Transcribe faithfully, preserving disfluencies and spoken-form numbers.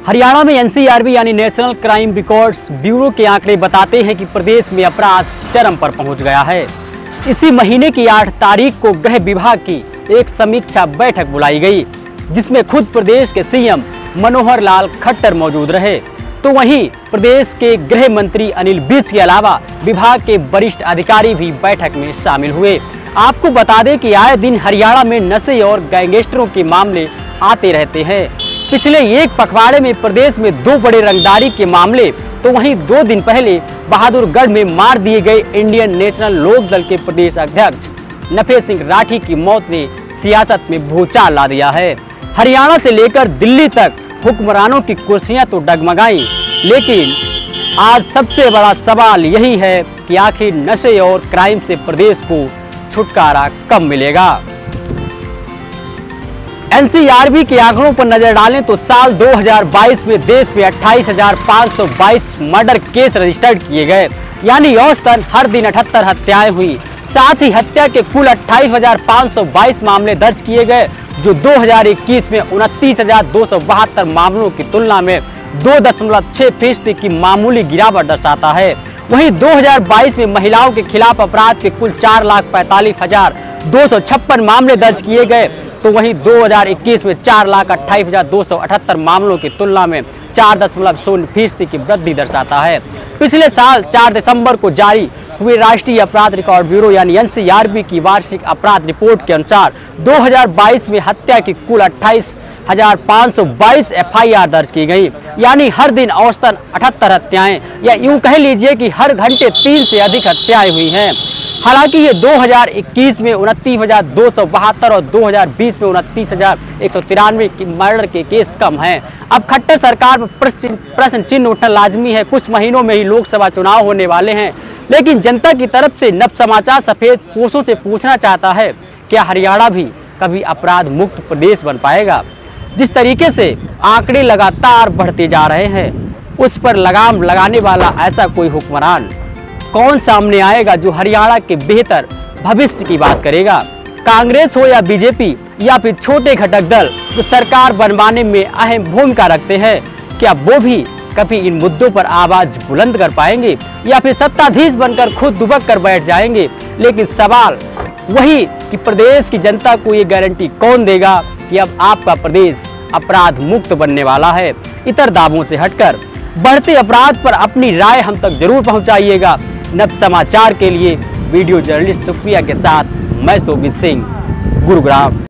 हरियाणा में N C R B यानी national crime records bureau के आंकड़े बताते हैं कि प्रदेश में अपराध चरम पर पहुंच गया है। इसी महीने की आठ तारीख को गृह विभाग की एक समीक्षा बैठक बुलाई गई, जिसमें खुद प्रदेश के सी एम मनोहर लाल खट्टर मौजूद रहे। तो वहीं प्रदेश के गृह मंत्री अनिल विज के अलावा विभाग के वरिष्ठ अधिकारी भी बैठक में शामिल हुए। आपको बता दें कि आए दिन हरियाणा में नशे और गैंगस्टरों के मामले आते रहते हैं। पिछले एक पखवाड़े में प्रदेश में दो बड़े रंगदारी के मामले, तो वहीं दो दिन पहले बहादुरगढ़ में मार दिए गए इंडियन नेशनल लोक दल के प्रदेश अध्यक्ष नफे सिंह राठी की मौत ने सियासत में भूचाल ला दिया है। हरियाणा से लेकर दिल्ली तक हुक्मरानों की कुर्सियां तो डगमगाई, लेकिन आज सबसे बड़ा सवाल यही है कि आखिर नशे और क्राइम से प्रदेश को छुटकारा कब मिलेगा। एन सी आर बी के आंकड़ों पर नजर डालें तो साल दो हज़ार बाईस में देश में अट्ठाईस हजार पाँच सौ बाईस मर्डर केस रजिस्टर्ड किए गए, यानी औसतन हर दिन अठहत्तर हत्याएं हुई। साथ ही हत्या के कुल अट्ठाईस हजार पाँच सौ बाईस मामले दर्ज किए गए, जो दो हज़ार इक्कीस में उनतीस हजार दो सौ बहत्तर मामलों की तुलना में दो दशमलव छह फीसदी की मामूली गिरावट दर्शाता है। वहीं दो हज़ार बाईस में महिलाओं के खिलाफ अपराध के कुल चार लाख पैंतालीस हजार दो सौ छप्पन मामले दर्ज किए गए, तो वहीं दो हज़ार इक्कीस में चार लाख अट्ठाईस हजार दो सौ अठहत्तर मामलों की तुलना में चार दशमलव शून्य फीसदी की वृद्धि दर्शाता है। पिछले साल चार दिसंबर को जारी हुए राष्ट्रीय अपराध रिकॉर्ड ब्यूरो यानी एन सी आर बी की वार्षिक अपराध रिपोर्ट के अनुसार दो हज़ार बाईस में हत्या की कुल अट्ठाईस हजार पाँच सौ बाईस एफ आई आर दर्ज की गई, यानी हर दिन औसतन अठहत्तर हत्याएं, या यूं कह लीजिए कि हर घंटे तीन से अधिक हत्याएं हुई हैं। हालांकि ये दो हज़ार इक्कीस में उनतीस हजार दो सौ बहत्तर और दो हज़ार बीस में उनतीस हजार एक सौ तिरानवे की मर्डर के केस कम हैं। अब खट्टर सरकार पर प्रश्न चिन्ह उठना लाजमी है। कुछ महीनों में ही लोकसभा चुनाव होने वाले हैं, लेकिन जनता की तरफ से नव समाचार सफेद पोशों से पूछना चाहता है, क्या हरियाणा भी कभी अपराध मुक्त प्रदेश बन पाएगा। जिस तरीके से आंकड़े लगातार बढ़ते जा रहे हैं, उस पर लगाम लगाने वाला ऐसा कोई हुक्मरान कौन सामने आएगा जो हरियाणा के बेहतर भविष्य की बात करेगा। कांग्रेस हो या बी जे पी या फिर छोटे घटक दल जो सरकार बनवाने में अहम भूमिका रखते हैं, क्या वो भी कभी इन मुद्दों पर आवाज बुलंद कर पाएंगे या फिर सत्ताधीश बनकर खुद दुबक कर बैठ जाएंगे। लेकिन सवाल वही कि प्रदेश की जनता को ये गारंटी कौन देगा कि अब आपका प्रदेश अपराध मुक्त बनने वाला है। इतर दावों से हटकर बढ़ते अपराध पर अपनी राय हम तक जरूर पहुंचाइएगा। नव समाचार के लिए वीडियो जर्नलिस्ट सुप्रिया के साथ मैं शोभित सिंह, गुरुग्राम।